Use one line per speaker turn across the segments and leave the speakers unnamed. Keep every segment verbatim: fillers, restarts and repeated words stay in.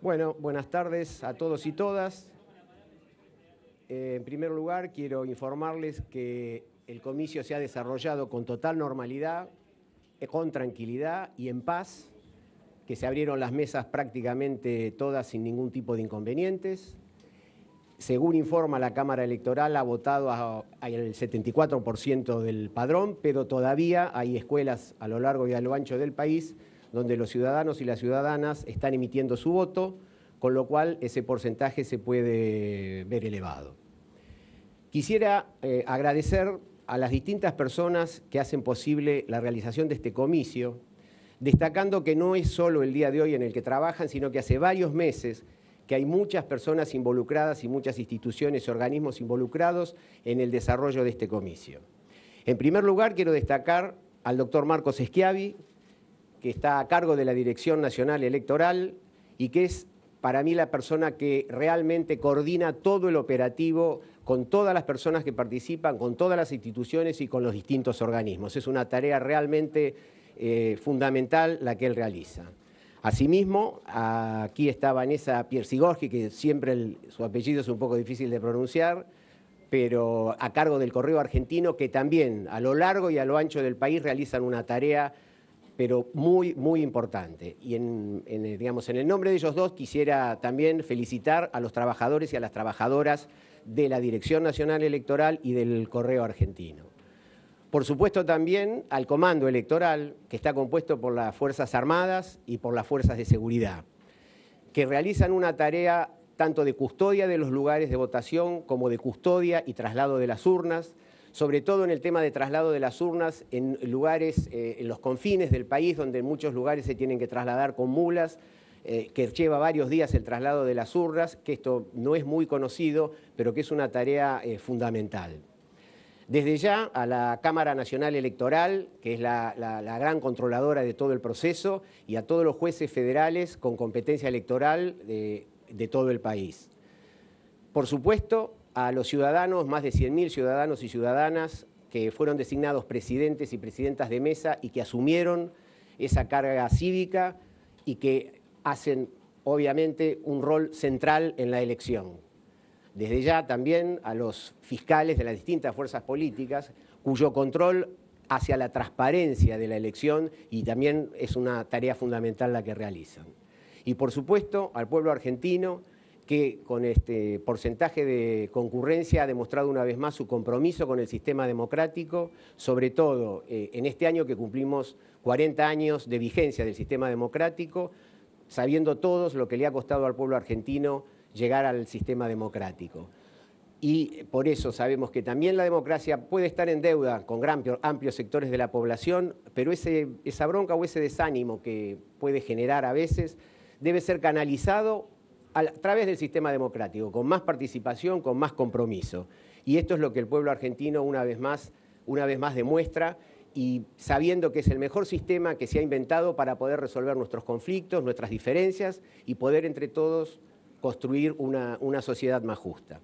Bueno, buenas tardes a todos y todas. Eh, en primer lugar, quiero informarles que el comicio se ha desarrollado con total normalidad, eh, con tranquilidad y en paz, que se abrieron las mesas prácticamente todas sin ningún tipo de inconvenientes. Según informa la Cámara Electoral, ha votado a, a el setenta y cuatro por ciento del padrón, pero todavía hay escuelas a lo largo y a lo ancho del país donde los ciudadanos y las ciudadanas están emitiendo su voto, con lo cual ese porcentaje se puede ver elevado. Quisiera eh, agradecer a las distintas personas que hacen posible la realización de este comicio, destacando que no es solo el día de hoy en el que trabajan, sino que hace varios meses que hay muchas personas involucradas y muchas instituciones y organismos involucrados en el desarrollo de este comicio. En primer lugar, quiero destacar al doctor Marcos Schiavi, que está a cargo de la Dirección Nacional Electoral y que es para mí la persona que realmente coordina todo el operativo con todas las personas que participan, con todas las instituciones y con los distintos organismos. Es una tarea realmente eh, fundamental la que él realiza. Asimismo, aquí está Vanessa Piersigorgi, que siempre el, su apellido es un poco difícil de pronunciar, pero a cargo del Correo Argentino, que también a lo largo y a lo ancho del país realizan una tarea pero muy, muy importante. Y en, en, digamos, en el nombre de ellos dos quisiera también felicitar a los trabajadores y a las trabajadoras de la Dirección Nacional Electoral y del Correo Argentino. Por supuesto también al Comando Electoral, que está compuesto por las Fuerzas Armadas y por las Fuerzas de Seguridad, que realizan una tarea tanto de custodia de los lugares de votación como de custodia y traslado de las urnas, sobre todo en el tema de traslado de las urnas en lugares, eh, en los confines del país, donde en muchos lugares se tienen que trasladar con mulas, eh, que lleva varios días el traslado de las urnas, que esto no es muy conocido, pero que es una tarea eh, fundamental. Desde ya a la Cámara Nacional Electoral, que es la, la, la gran controladora de todo el proceso, y a todos los jueces federales con competencia electoral de, de todo el país. Por supuesto, a los ciudadanos, más de cien mil ciudadanos y ciudadanas que fueron designados presidentes y presidentas de mesa y que asumieron esa carga cívica y que hacen, obviamente, un rol central en la elección. Desde ya también a los fiscales de las distintas fuerzas políticas, cuyo control hacia la transparencia de la elección y también es una tarea fundamental la que realizan. Y por supuesto al pueblo argentino, que con este porcentaje de concurrencia ha demostrado una vez más su compromiso con el sistema democrático, sobre todo eh, en este año que cumplimos cuarenta años de vigencia del sistema democrático, sabiendo todos lo que le ha costado al pueblo argentino llegar al sistema democrático. Y por eso sabemos que también la democracia puede estar en deuda con gran, amplios sectores de la población, pero ese, esa bronca o ese desánimo que puede generar a veces debe ser canalizado a través del sistema democrático, con más participación, con más compromiso. Y esto es lo que el pueblo argentino una vez más, una vez más demuestra, y sabiendo que es el mejor sistema que se ha inventado para poder resolver nuestros conflictos, nuestras diferencias y poder entre todos construir una, una sociedad más justa.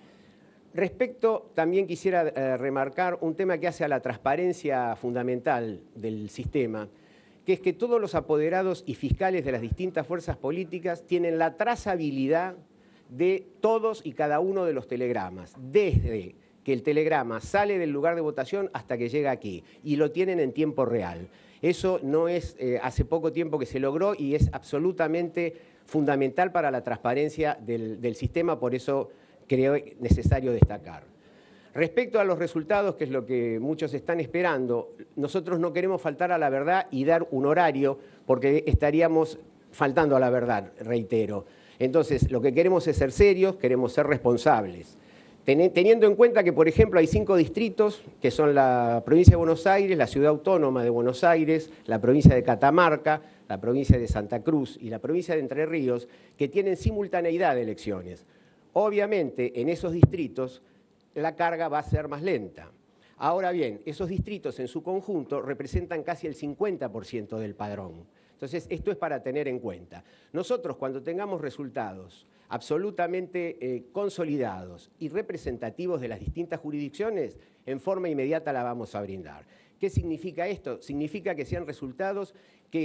Respecto, también quisiera eh, remarcar un tema que hace a la transparencia fundamental del sistema, que es que todos los apoderados y fiscales de las distintas fuerzas políticas tienen la trazabilidad de todos y cada uno de los telegramas, desde que el telegrama sale del lugar de votación hasta que llega aquí, y lo tienen en tiempo real. Eso no es eh, hace poco tiempo que se logró y es absolutamente fundamental para la transparencia del, del sistema, por eso creo necesario destacar. Respecto a los resultados, que es lo que muchos están esperando, nosotros no queremos faltar a la verdad y dar un horario, porque estaríamos faltando a la verdad, reitero. Entonces, lo que queremos es ser serios, queremos ser responsables. Teniendo en cuenta que, por ejemplo, hay cinco distritos, que son la provincia de Buenos Aires, la ciudad autónoma de Buenos Aires, la provincia de Catamarca, la provincia de Santa Cruz y la provincia de Entre Ríos, que tienen simultaneidad de elecciones. Obviamente, en esos distritos, la carga va a ser más lenta. Ahora bien, esos distritos en su conjunto representan casi el cincuenta por ciento del padrón. Entonces, esto es para tener en cuenta. Nosotros, cuando tengamos resultados absolutamente eh, consolidados y representativos de las distintas jurisdicciones, en forma inmediata la vamos a brindar. ¿Qué significa esto? Significa que sean resultados que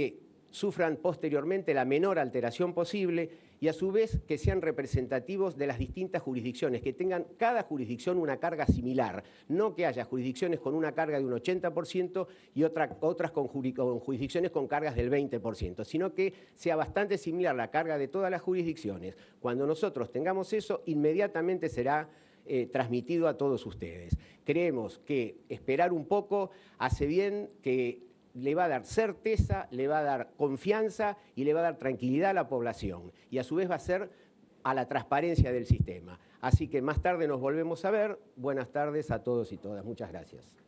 sufran posteriormente la menor alteración posible y a su vez que sean representativos de las distintas jurisdicciones, que tengan cada jurisdicción una carga similar, no que haya jurisdicciones con una carga de un ochenta por ciento y otra, otras con, con jurisdicciones con cargas del veinte por ciento, sino que sea bastante similar la carga de todas las jurisdicciones. Cuando nosotros tengamos eso, inmediatamente será eh, transmitido a todos ustedes. Creemos que esperar un poco hace bien, que le va a dar certeza, le va a dar confianza y le va a dar tranquilidad a la población. Y a su vez va a ser a la transparencia del sistema. Así que más tarde nos volvemos a ver. Buenas tardes a todos y todas. Muchas gracias.